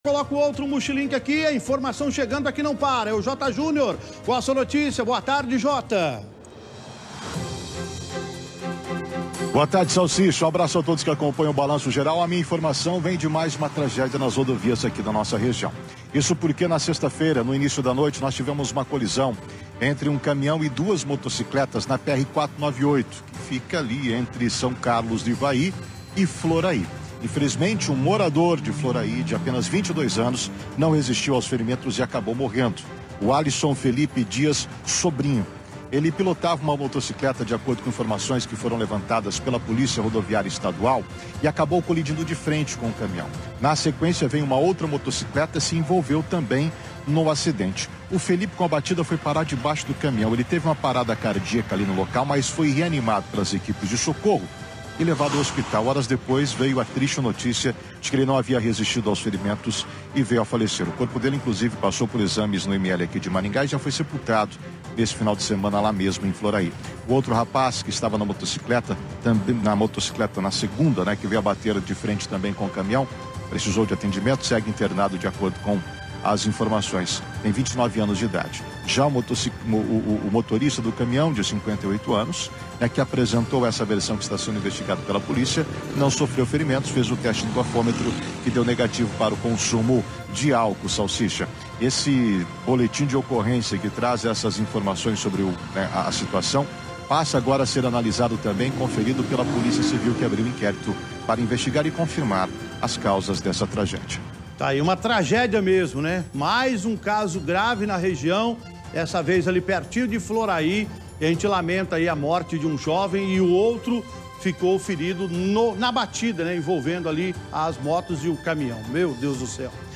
Coloca o outro mochilink aqui, a informação chegando aqui não para. É o J. Júnior com a sua notícia. Boa tarde, Jota. Boa tarde, Salsicha. Um abraço a todos que acompanham o Balanço Geral. A minha informação vem de mais uma tragédia nas rodovias aqui da nossa região. Isso porque na sexta-feira, no início da noite, nós tivemos uma colisão entre um caminhão e duas motocicletas na PR-498, que fica ali entre São Carlos do Ivaí e Floraí. Infelizmente, um morador de Floraí, de apenas 22 anos, não resistiu aos ferimentos e acabou morrendo. O Alisson Felipe Dias Sobrinho. Ele pilotava uma motocicleta, de acordo com informações que foram levantadas pela Polícia Rodoviária Estadual, e acabou colidindo de frente com o caminhão. Na sequência, veio uma outra motocicleta e se envolveu também no acidente. O Felipe, com a batida, foi parar debaixo do caminhão. Ele teve uma parada cardíaca ali no local, mas foi reanimado pelas equipes de socorro e levado ao hospital. Horas depois veio a triste notícia de que ele não havia resistido aos ferimentos e veio a falecer. O corpo dele, inclusive, passou por exames no IML aqui de Maringá e já foi sepultado nesse final de semana lá mesmo em Floraí. O outro rapaz que estava na motocicleta, também na segunda, que veio a bater de frente também com o caminhão, precisou de atendimento, segue internado de acordo com as informações. Tem 29 anos de idade. Já o motorista do caminhão, de 58 anos, que apresentou essa versão que está sendo investigada pela polícia, não sofreu ferimentos, fez o teste do bafômetro que deu negativo para o consumo de álcool, Salsicha. Esse boletim de ocorrência que traz essas informações sobre a situação passa agora a ser analisado também, conferido pela Polícia Civil, que abriu inquérito para investigar e confirmar as causas dessa tragédia. Tá aí uma tragédia mesmo, né? Mais um caso grave na região, dessa vez ali pertinho de Floraí. E a gente lamenta aí a morte de um jovem e o outro ficou ferido na batida, envolvendo ali as motos e o caminhão. Meu Deus do céu.